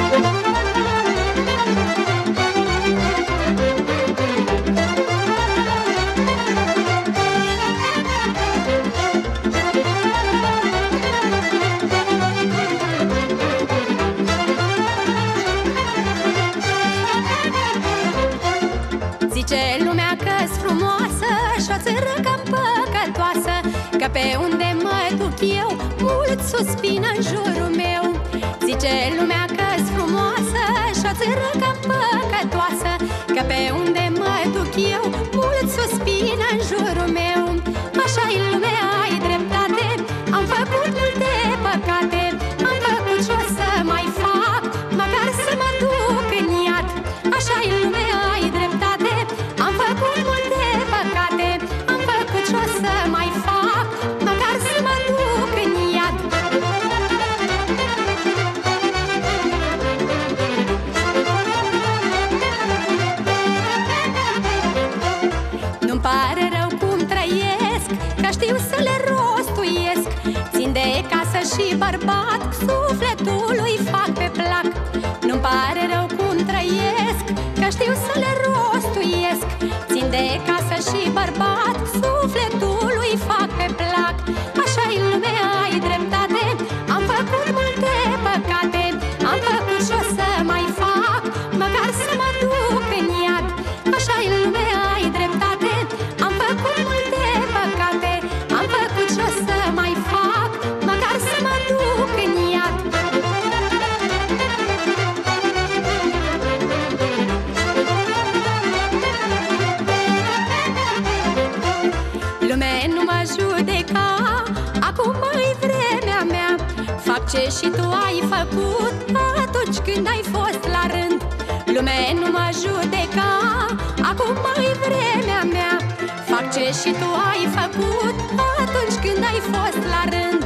Zice lumea că-s frumoasă și-o țără cam păcătoasă, că pe unde mă duc eu, mulți suspină în jurul meu. Zice lumea că-s frumoasă și-o țără cam păcătoasă, că pe unde mă duc eu, mulți suspină în jurul meu. Așa-i lumea, ai dreptate, am făcut multe păcate, am făcut și-o să mai fac, măcar să mă duc în iad. Așa-i lumea, ai dreptate, am făcut multe păcate, am făcut și-o să mai fac, măcar să mă duc în iad. Nu-mi pare rău cum trăiesc, că știu să le rostuiesc. Țin de casă și bărbat, sufletul lui fac pe plac. Nu-mi pare rău cum trăiesc, că știu să le rostuiesc. Țin de casă și bărbat, sufletul lui fac pe plac. Așa-i lumea, ai dreptate, am făcut multe păcate, am făcut și-o să mai fac, măcar să mă duc în iad. Așa-i lumea, ai dreptate, am făcut multe păcate, am făcut și-o să mai fac, măcar să mă duc în iad. Lume, nu mă judeca, acum-i vremea mea. Fac ce și tu ai făcut atunci când ai fost la rând. Lume, nu mă judeca, acum-i vremea mea. Fac ce și tu ai făcut atunci când ai fost la rând.